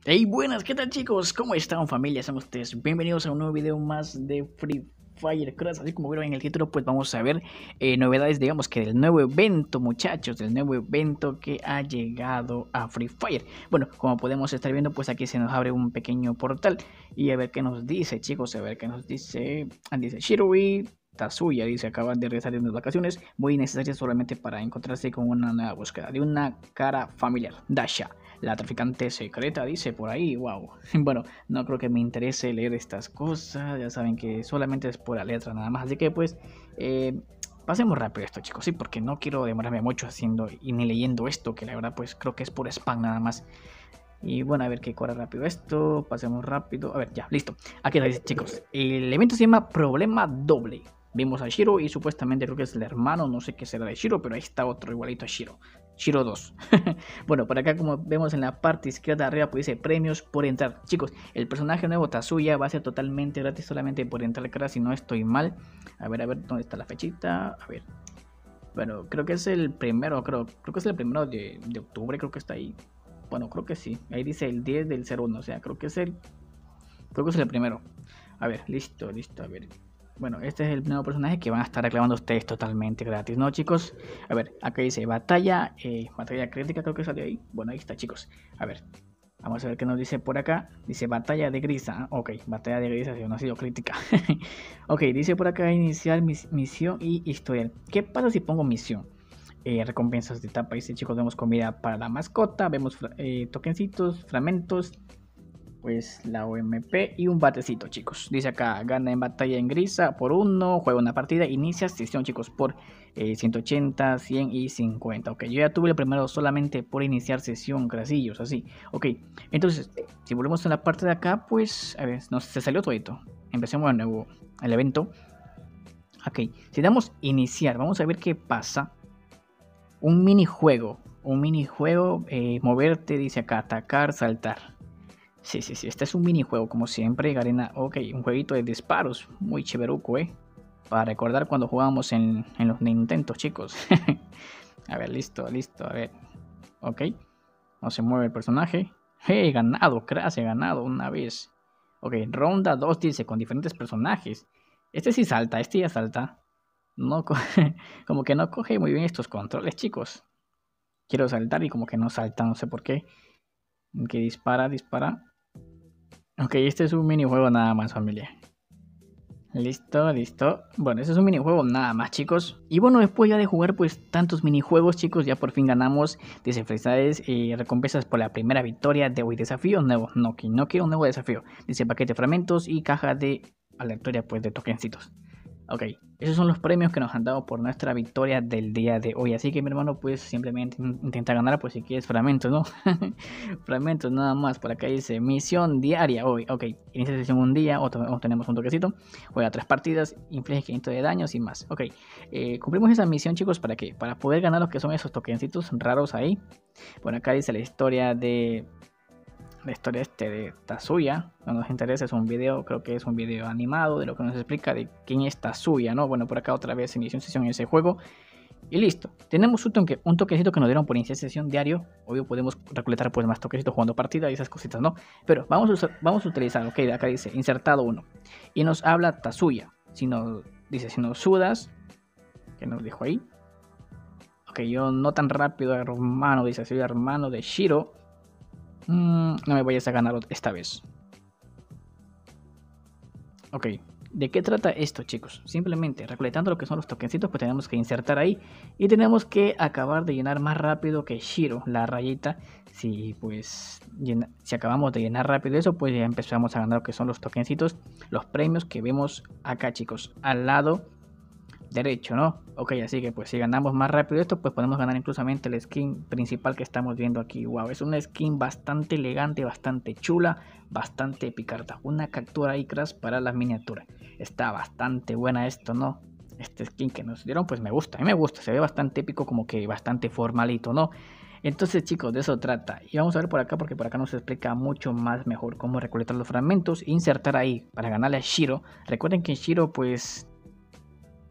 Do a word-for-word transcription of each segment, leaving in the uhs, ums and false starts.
Hey, buenas, ¿qué tal chicos? ¿Cómo están familia? Son ustedes bienvenidos a un nuevo video más de Free Fire Cross. Así como vieron en el título, pues vamos a ver eh, novedades, digamos que del nuevo evento, muchachos, del nuevo evento que ha llegado a Free Fire. Bueno, como podemos estar viendo, pues aquí se nos abre un pequeño portal y a ver qué nos dice, chicos, a ver qué nos dice. Dice Shiroi Tatsuya, dice, acaban de regresar de unas vacaciones muy necesarias solamente para encontrarse con una nueva búsqueda de una cara familiar, Dasha, la traficante secreta, dice por ahí. Wow. Bueno, no creo que me interese leer estas cosas, ya saben que solamente es por la letra nada más, así que pues eh, pasemos rápido esto, chicos, sí, porque no quiero demorarme mucho haciendo y ni leyendo esto, que la verdad pues creo que es por spam nada más. Y bueno, a ver que corra rápido esto, pasemos rápido, a ver, ya, listo. Aquí lo dice, chicos, el evento se llama Problema Doble. Vimos a Shiro y supuestamente creo que es el hermano, no sé qué será de Shiro, pero ahí está otro igualito a Shiro. Shiro dos. Bueno, por acá como vemos en la parte izquierda arriba pues dice premios por entrar. Chicos, el personaje nuevo Tatsuya va a ser totalmente gratis solamente por entrar, cara, si no estoy mal. A ver, a ver, ¿dónde está la fechita? A ver. Bueno, creo que es el primero, creo, creo que es el primero de, de octubre, creo que está ahí. Bueno, creo que sí. Ahí dice el diez del cero uno, o sea, creo que es el, creo que es el primero. A ver, listo, listo, a ver. Bueno, este es el nuevo personaje que van a estar reclamando ustedes totalmente gratis, ¿no, chicos? A ver, acá dice batalla, eh, batalla crítica, creo que salió ahí. Bueno, ahí está, chicos. A ver, vamos a ver qué nos dice por acá. Dice batalla de grisa. Ok, batalla de grisa, si no ha sido crítica. Ok, dice por acá iniciar mis, misión y historial. ¿Qué pasa si pongo misión? Eh, recompensas de etapa, dice, chicos, vemos comida para la mascota, vemos eh, tokencitos, fragmentos, pues la O M P y un batecito, chicos. Dice acá, gana en batalla en grisa por uno, juega una partida, inicia sesión, chicos, por eh, ciento ochenta, cien y cincuenta. Ok, yo ya tuve el primero solamente por iniciar sesión, grasillos, así. Ok, entonces, si volvemos a la parte de acá, pues, a ver, nos, se salió todito. Empecemos de nuevo el evento. Ok, si damos iniciar, vamos a ver qué pasa. Un minijuego, un minijuego, eh, moverte, dice acá, atacar, saltar. Sí, sí, sí, este es un minijuego, como siempre, Garena. Ok, un jueguito de disparos, muy chéveruco, ¿eh? Para recordar cuando jugábamos en, en los Nintendo, chicos. A ver, listo, listo, a ver. Ok, no se mueve el personaje. Hey, ganado, crash, he ganado una vez. Ok, ronda dos dice, con diferentes personajes. Este sí salta, este ya salta. No, como que no coge muy bien estos controles, chicos. Quiero saltar y como que no salta, no sé por qué. Que dispara, dispara. Ok, este es un minijuego nada más, familia. Listo, listo. Bueno, este es un minijuego nada más, chicos. Y bueno, después ya de jugar pues tantos minijuegos, chicos, ya por fin ganamos. Dice felicidades y recompensas por la primera victoria de hoy. Desafío nuevo. No, que no quiero un nuevo desafío. Dice paquete de fragmentos y caja de aleatoria pues de tokencitos. Ok, esos son los premios que nos han dado por nuestra victoria del día de hoy. Así que mi hermano, pues simplemente intenta ganar, pues si quieres fragmentos, ¿no? Fragmentos nada más. Por acá dice misión diaria hoy. Ok, inicia sesión un día, o, o tenemos un toquecito. Juega tres partidas, inflige quinientos de daño sin más. Ok, eh, cumplimos esa misión, chicos, ¿para qué? Para poder ganar lo que son esos tokencitos raros ahí. Bueno, acá dice la historia de... La historia este de Tatsuya, no nos interesa, es un video, creo que es un video animado de lo que nos explica de quién es Tatsuya, ¿no? Bueno, por acá otra vez inició una sesión en ese juego y listo. Tenemos un, toque, un toquecito que nos dieron por iniciar sesión diario, obvio podemos recolectar pues más toquecitos jugando partida y esas cositas, ¿no? Pero vamos a, usar, vamos a utilizar, ok, acá dice insertado uno y nos habla Tatsuya, si nos, dice si nos sudas, que nos dijo ahí. Ok, yo no tan rápido, hermano, dice, soy hermano de Shiro. Mm, no me vayas a ganar esta vez. Ok, ¿de qué trata esto, chicos? Simplemente recolectando lo que son los tokencitos, pues tenemos que insertar ahí y tenemos que acabar de llenar más rápido que Shiro la rayita. Si pues llena, si acabamos de llenar rápido eso, pues ya empezamos a ganar lo que son los tokencitos, los premios que vemos acá, chicos, al lado derecho, ¿no? Ok, así que pues si ganamos más rápido esto, pues podemos ganar inclusivamente el skin principal que estamos viendo aquí. Wow, es una skin bastante elegante, bastante chula, bastante picarta. Una captura ahí, crash, para las miniaturas. Está bastante buena esto, ¿no? Este skin que nos dieron, pues me gusta, a mí me gusta, se ve bastante épico, como que bastante formalito, ¿no? Entonces, chicos, de eso trata. Y vamos a ver por acá, porque por acá nos explica mucho más mejor cómo recolectar los fragmentos e insertar ahí para ganarle a Shiro. Recuerden que Shiro, pues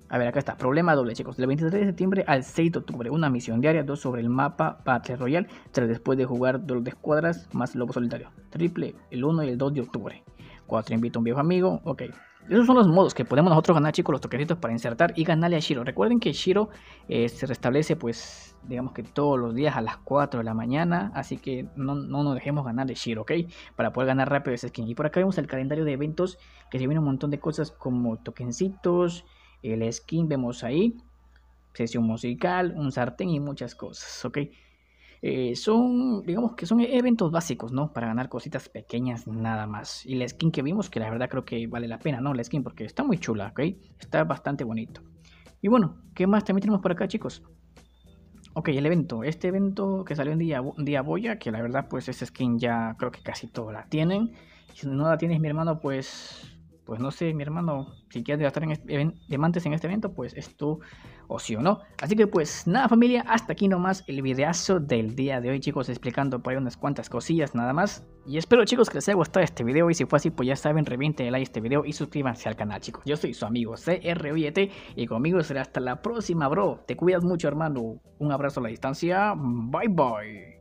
A ver, acá está. Problema doble, chicos. Del veintitrés de septiembre al seis de octubre. Una misión diaria. Dos sobre el mapa Battle Royale. Tres después de jugar dos de escuadras más lobo solitario. Triple el uno y el dos de octubre. Cuatro invito a un viejo amigo. Ok. Esos son los modos que podemos nosotros ganar, chicos. Los toquecitos para insertar y ganarle a Shiro. Recuerden que Shiro eh, se restablece, pues, digamos que todos los días a las cuatro de la mañana. Así que no, no nos dejemos ganar de Shiro, ¿ok? Para poder ganar rápido ese skin. Y por acá vemos el calendario de eventos. Que se viene un montón de cosas como tokencitos. El skin vemos ahí, sesión musical, un sartén y muchas cosas, ¿ok? Eh, son, digamos que son eventos básicos, ¿no? Para ganar cositas pequeñas nada más. Y la skin que vimos, que la verdad creo que vale la pena, ¿no? La skin porque está muy chula, ¿ok? Está bastante bonito. Y bueno, ¿qué más también tenemos por acá, chicos? Ok, el evento. Este evento que salió en día, día Boya, que la verdad pues esa skin ya creo que casi todos la tienen. Si no la tienes, mi hermano, pues... Pues no sé, mi hermano, si quieres gastar en este, diamantes en este evento, pues es tu opción, ¿no? Así que pues nada, familia, hasta aquí nomás el videazo del día de hoy, chicos, explicando por ahí unas cuantas cosillas nada más. Y espero, chicos, que les haya gustado este video, y si fue así, pues ya saben, revienten el like a este video y suscríbanse al canal, chicos. Yo soy su amigo C R O Y T y conmigo será hasta la próxima, bro. Te cuidas mucho, hermano. Un abrazo a la distancia. Bye, bye.